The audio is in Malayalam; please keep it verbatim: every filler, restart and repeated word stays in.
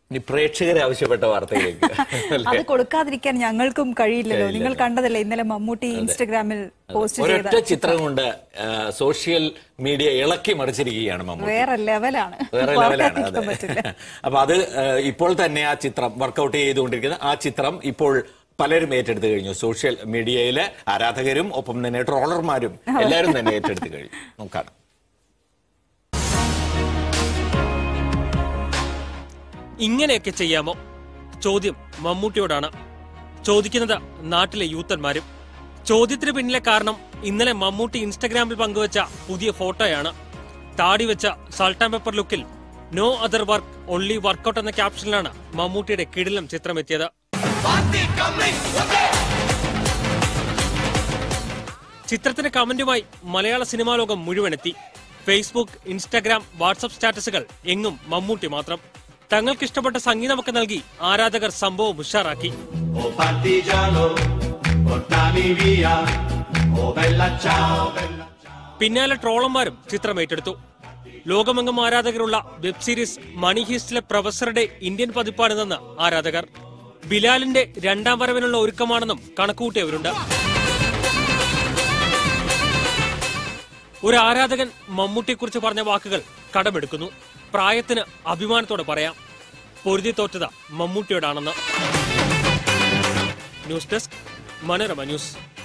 ഇനി പ്രേക്ഷകരെ ആവശ്യപ്പെട്ട വാർത്തയിലേക്ക് അത് കൊടുക്കാതിരിക്കാൻ ഞങ്ങൾക്കും കഴിയില്ലല്ലോ. നിങ്ങൾ കണ്ടതല്ലേ ഇന്നലെ മമ്മൂട്ടി ഇൻസ്റ്റഗ്രാമിൽ പോസ്റ്റ് ചെയ്ത ഒരൊറ്റ ചിത്രം കൊണ്ട് സോഷ്യൽ മീഡിയ ഇളക്കി മറിച്ചിരിക്കുകയാണ് മമ്മൂട്ടി. വേറെ ലെവലാണ്, വേറെ ലെവലാണ്. അപ്പൊ അത് ഇപ്പോൾ തന്നെ ആ ചിത്രം വർക്കൗട്ട് ചെയ്തുകൊണ്ടിരിക്കുന്ന ആ ചിത്രം ഇപ്പോൾ പലരും ഏറ്റെടുത്ത് കഴിഞ്ഞു. സോഷ്യൽ മീഡിയയിലെ ആരാധകരും ഒപ്പം തന്നെ ട്രോളർമാരും എല്ലാവരും തന്നെ ഏറ്റെടുത്ത് കഴിഞ്ഞു. നോക്കാം. ഇങ്ങനെയൊക്കെ ചെയ്യാമോ? ചോദ്യം മമ്മൂട്ടിയോടാണ്. ചോദിക്കുന്നത് നാട്ടിലെ യൂത്തന്മാരും. ചോദ്യത്തിന് പിന്നിലെ കാരണം ഇന്നലെ മമ്മൂട്ടി ഇൻസ്റ്റഗ്രാമിൽ പങ്കുവച്ച പുതിയ ഫോട്ടോയാണ്. താടി വെച്ച സാൾട്ട് ആൻഡ് പെപ്പർ ലുക്കിൽ no other work only workout എന്ന ക്യാപ്ഷനിലാണ് മമ്മൂട്ടിയുടെ കിടിലം ചിത്രം എത്തിയത്. ചിത്രത്തിന്റെ കമന്റുമായി മലയാള സിനിമാ ലോകം മുഴുവനെത്തി. ഫേസ്ബുക്ക്, ഇൻസ്റ്റഗ്രാം, വാട്സ്ആപ്പ് സ്റ്റാറ്റസുകൾ എങ്ങും മമ്മൂട്ടി മാത്രം. തങ്ങൾക്ക് ഇഷ്ടപ്പെട്ട സംഗീതമൊക്കെ നൽകി ആരാധകർ സംഭവം ഉഷാറാക്കി. പിന്നാലെ ട്രോളന്മാരും ചിത്രം ഏറ്റെടുത്തു. ലോകമെങ്ങും ആരാധകരുള്ള വെബ് സീരീസ് മണി ഹീസ്റ്റിലെ പ്രൊഫസറുടെ ഇന്ത്യൻ പതിപ്പാണിതെന്ന് ആരാധകർ. ബിലാലിന്റെ രണ്ടാം വരവിനുള്ള ഒരുക്കമാണെന്നും കണക്കുകൂട്ടിയവരുണ്ട്. ഒരു ആരാധകൻ മമ്മൂട്ടിയെക്കുറിച്ച് പറഞ്ഞ വാക്കുകൾ കടമെടുക്കുന്നു. പ്രായത്തിന് അഭിമാനത്തോടെ പറയാം, പൊരുതി തോറ്റത് മമ്മൂട്ടിയോടാണെന്ന്. News desk, Manorama news.